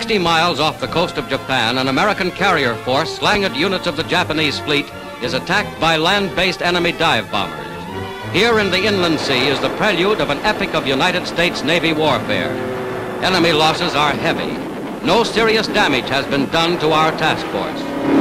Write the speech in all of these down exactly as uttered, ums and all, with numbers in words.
sixty miles off the coast of Japan, an American carrier force slaying at units of the Japanese fleet is attacked by land-based enemy dive bombers. Here in the inland sea is the prelude of an epic of United States Navy warfare. Enemy losses are heavy. No serious damage has been done to our task force.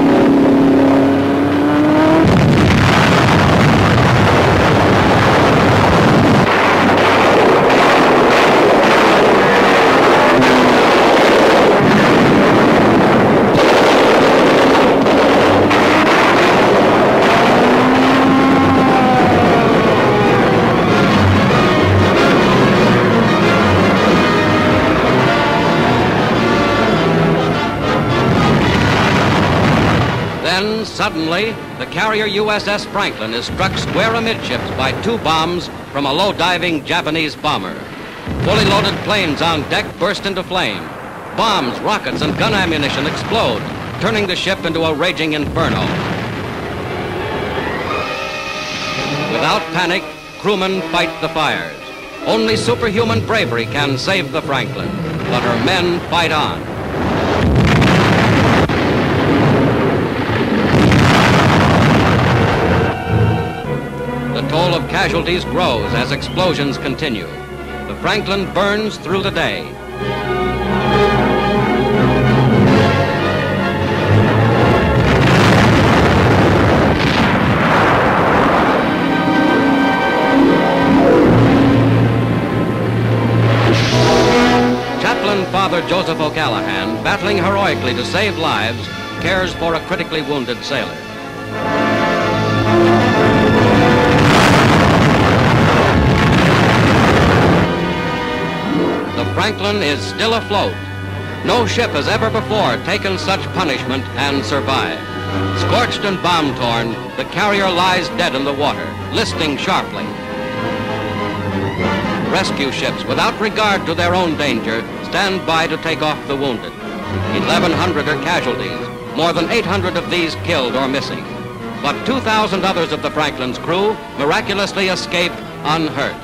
Suddenly, the carrier U S S Franklin is struck square amidships by two bombs from a low-diving Japanese bomber. Fully loaded planes on deck burst into flame. Bombs, rockets, and gun ammunition explode, turning the ship into a raging inferno. Without panic, crewmen fight the fires. Only superhuman bravery can save the Franklin, but her men fight on. The toll of casualties grows as explosions continue. The Franklin burns through the day. Chaplin Father Joseph O'Callahan, battling heroically to save lives, cares for a critically wounded sailor. The Franklin is still afloat. No ship has ever before taken such punishment and survived. Scorched and bomb-torn, the carrier lies dead in the water, listing sharply. Rescue ships, without regard to their own danger, stand by to take off the wounded. eleven hundred are casualties, more than eight hundred of these killed or missing. But two thousand others of the Franklin's crew miraculously escape unhurt.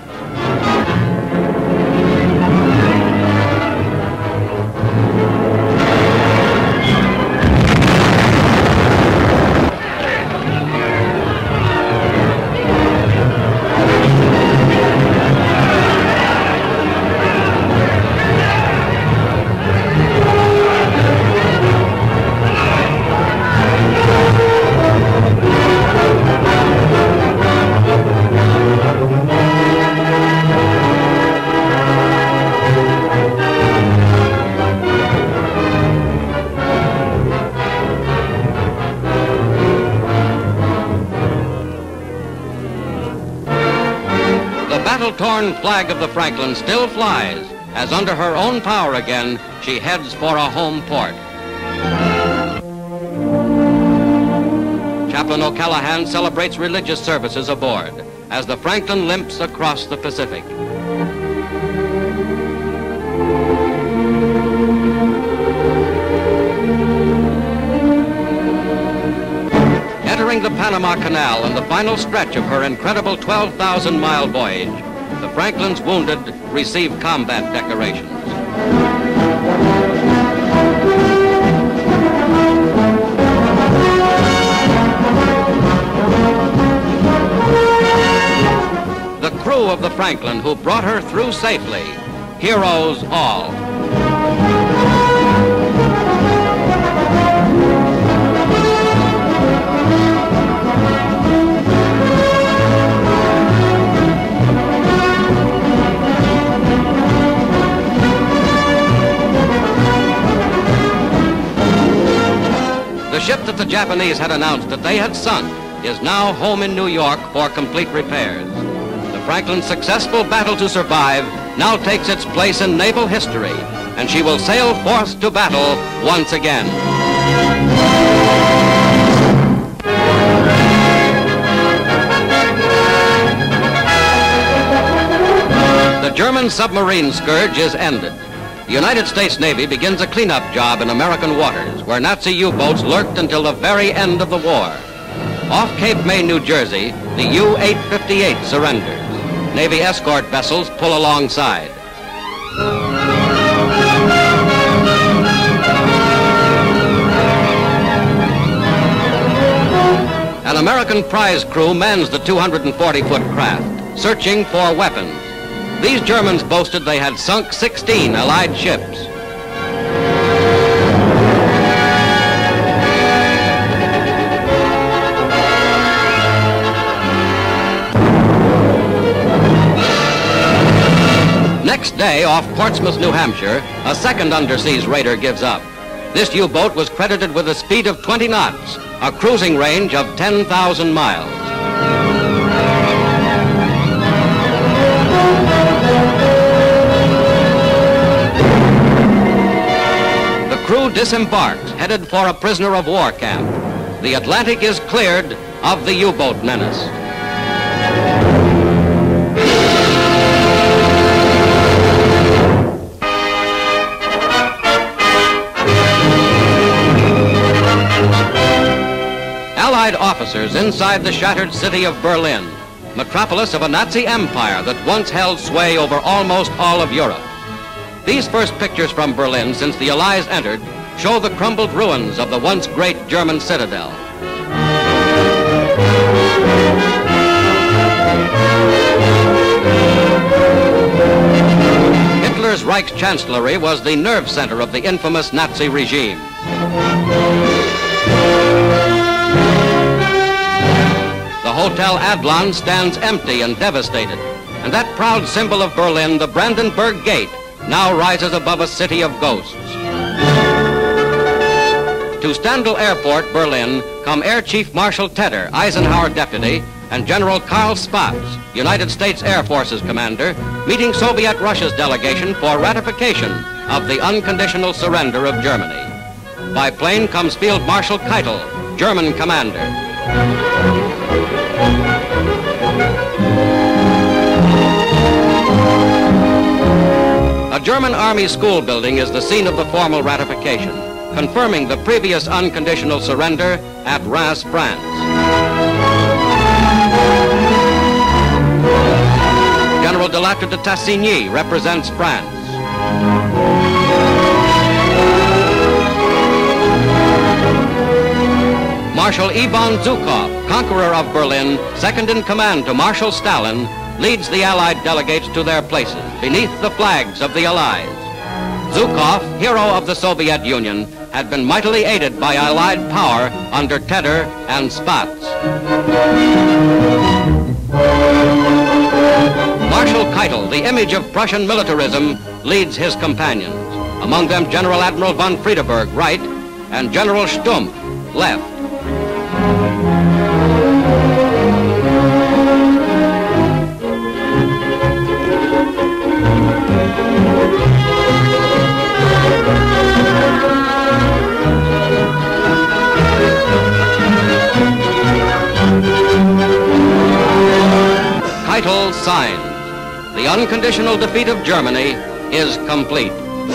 Battle-torn flag of the Franklin still flies, as under her own power again, she heads for a home port. Chaplain O'Callahan celebrates religious services aboard as the Franklin limps across the Pacific. Entering the Panama Canal and the final stretch of her incredible twelve thousand mile voyage, the Franklin's wounded receive combat decorations. The crew of the Franklin who brought her through safely, heroes all. The ship that the Japanese had announced that they had sunk is now home in New York for complete repairs. The Franklin's successful battle to survive now takes its place in naval history, and she will sail forth to battle once again. The German submarine scourge is ended. The United States Navy begins a cleanup job in American waters, where Nazi U-boats lurked until the very end of the war. Off Cape May, New Jersey, the U eight fifty-eight surrenders. Navy escort vessels pull alongside. An American prize crew mans the two hundred forty foot craft, searching for weapons. These Germans boasted they had sunk sixteen Allied ships. Next day, off Portsmouth, New Hampshire, a second underseas raider gives up. This U-boat was credited with a speed of twenty knots, a cruising range of ten thousand miles. The crew disembarks, headed for a prisoner of war camp. The Atlantic is cleared of the U-boat menace. Allied officers inside the shattered city of Berlin, metropolis of a Nazi empire that once held sway over almost all of Europe. These first pictures from Berlin since the Allies entered show the crumbled ruins of the once great German citadel. Hitler's Reichschancellery was the nerve center of the infamous Nazi regime. The Hotel Adlon stands empty and devastated, and that proud symbol of Berlin, the Brandenburg Gate, now rises above a city of ghosts. To Stendal Airport, Berlin, come Air Chief Marshal Tedder, Eisenhower deputy, and General Karl Spaatz, United States Air Forces commander, meeting Soviet Russia's delegation for ratification of the unconditional surrender of Germany. By plane comes Field Marshal Keitel, German commander. A German army school building is the scene of the formal ratification, confirming the previous unconditional surrender at Reims, France. General de Lattre de Tassigny represents France. Marshal Ivan Zhukov, conqueror of Berlin, second in command to Marshal Stalin, leads the Allied delegates to their places beneath the flags of the Allies. Zhukov, hero of the Soviet Union, had been mightily aided by Allied power under Tedder and Spaatz. Marshal Keitel, the image of Prussian militarism, leads his companions. Among them General Admiral von Friedeberg, right, and General Stumpf, left. Keitel signed. The unconditional defeat of Germany is complete.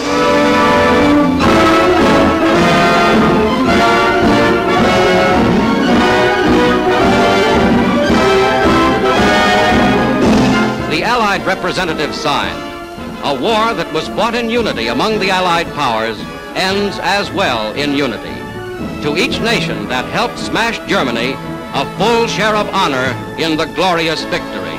The Allied representatives signed. A war that was fought in unity among the Allied powers ends as well in unity. To each nation that helped smash Germany, a full share of honor in the glorious victory.